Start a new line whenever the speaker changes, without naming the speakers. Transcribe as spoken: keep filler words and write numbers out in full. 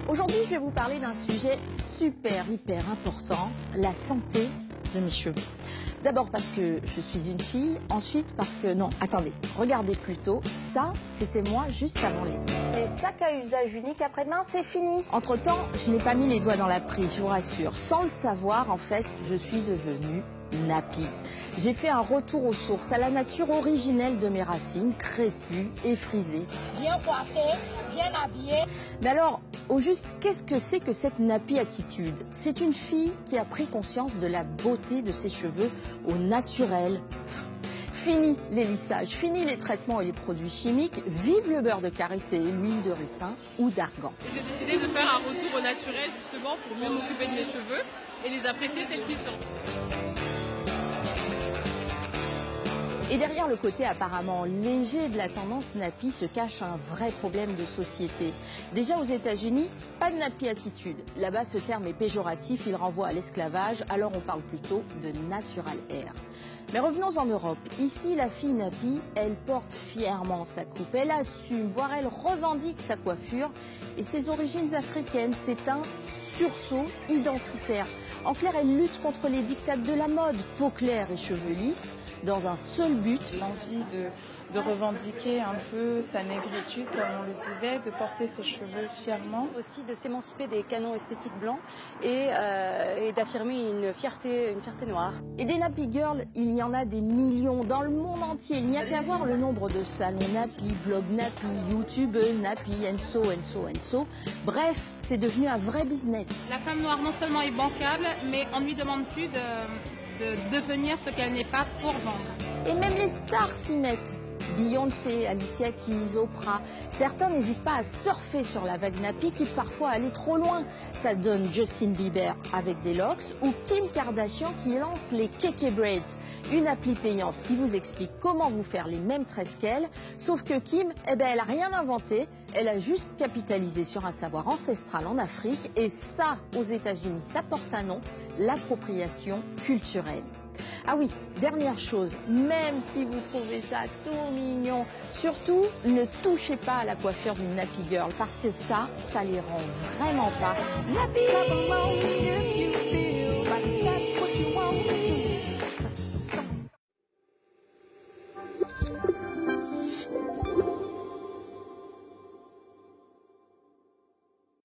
Aujourd'hui, je vais vous parler d'un sujet super, hyper important, la santé de mes cheveux. D'abord parce que je suis une fille, ensuite parce que... Non, attendez, regardez plutôt, ça, c'était moi juste avant l'été. Les sacs à usage unique après-demain, c'est fini. Entre-temps, je n'ai pas mis les doigts dans la prise, je vous rassure. Sans le savoir, en fait, je suis devenue nappy. J'ai fait un retour aux sources, à la nature originelle de mes racines, crépues et frisées.
Bien coiffée, bien habillée.
Mais alors, au juste, qu'est-ce que c'est que cette nappy attitude? C'est une fille qui a pris conscience de la beauté de ses cheveux au naturel. Fini les lissages, fini les traitements et les produits chimiques, vive le beurre de karité, l'huile de ricin ou d'argan.
J'ai décidé de faire un retour au naturel justement pour mieux m'occuper de mes cheveux et les apprécier tels qu'ils sont.
Et derrière le côté apparemment léger de la tendance nappy se cache un vrai problème de société. Déjà aux États-Unis, pas de nappy attitude. Là-bas, ce terme est péjoratif, il renvoie à l'esclavage, alors on parle plutôt de natural hair. Mais revenons en Europe. Ici, la fille nappy, elle porte fièrement sa coupe, elle assume, voire elle revendique sa coiffure. Et ses origines africaines, c'est un sursaut identitaire. En clair, elle lutte contre les dictates de la mode, peau claire et cheveux lisses, dans un seul but.
L'envie de, de revendiquer un peu sa négritude, comme on le disait, de porter ses cheveux fièrement.
Aussi de s'émanciper des canons esthétiques blancs et, euh, et d'affirmer une fierté, une fierté noire.
Et des nappy girls, il y en a des millions dans le monde entier. Il n'y a qu'à voir le nombre de salons nappy, blogs nappy, youtubeuses nappy, and so, and so, and so. Bref, c'est devenu un vrai business.
La femme noire non seulement est bancable, mais on ne lui demande plus de... de devenir ce qu'elle n'est pas pour vendre.
Et même les stars s'y mettent. Beyoncé, Alicia Keys, Oprah. Certains n'hésitent pas à surfer sur la vague nappy, quitte parfois à aller trop loin. Ça donne Justin Bieber avec des locks ou Kim Kardashian qui lance les Keke Braids, une appli payante qui vous explique comment vous faire les mêmes tresses qu'elle. Sauf que Kim, eh ben, elle a rien inventé. Elle a juste capitalisé sur un savoir ancestral en Afrique. Et ça, aux États-Unis, ça porte un nom, l'appropriation culturelle. Ah oui, dernière chose, même si vous trouvez ça tout mignon, surtout ne touchez pas à la coiffure d'une nappy girl parce que ça, ça les rend vraiment pas nappy.